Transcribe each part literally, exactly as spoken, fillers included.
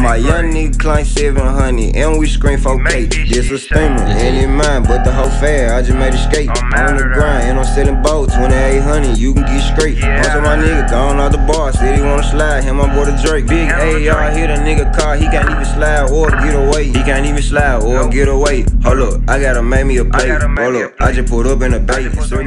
my young nigga climb seven hundred, and we scream four K. This a steamer, and it mine, but the whole fair, I just made a skate. On the grind, and I'm selling boats, twenty-eight hundred, you can get straight. Most of my nigga gone out the bar, said he wanna slide, him on board a Drake. Big A R hit a nigga car, he can't even slide or get away. He can't even slide or get away. Hold up, I gotta make me a plate. Hold up, I just put up in a bait.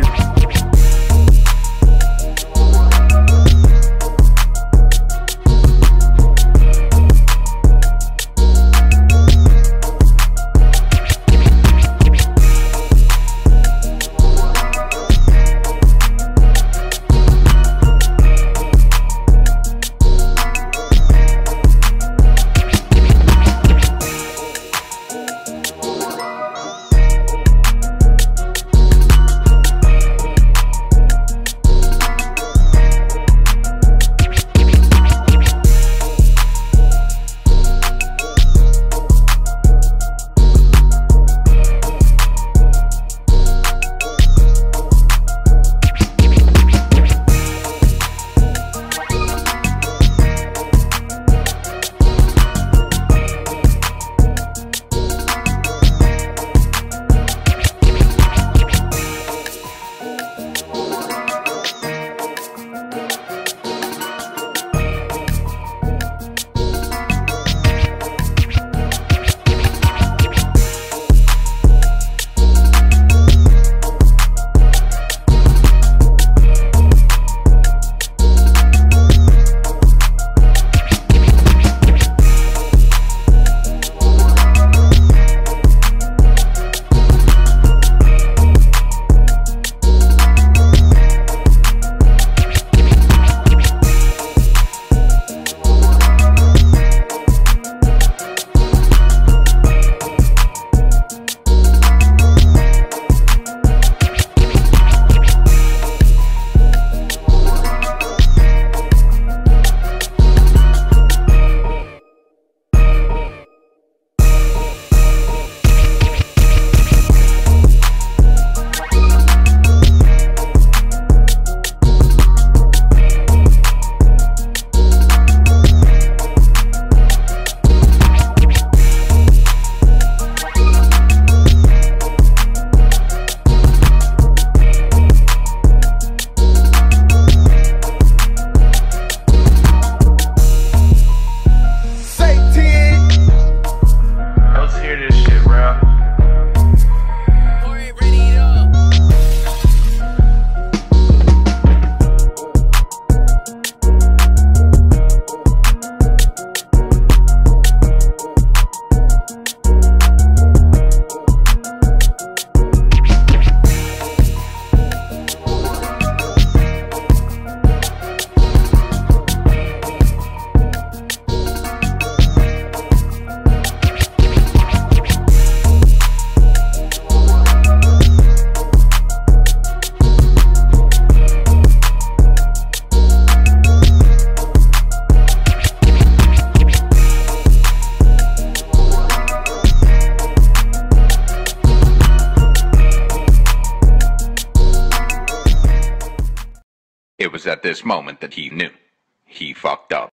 It was at this moment that he knew. He fucked up.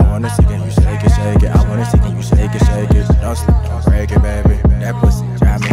Don't sleep, don't break it, baby. That pussy drive me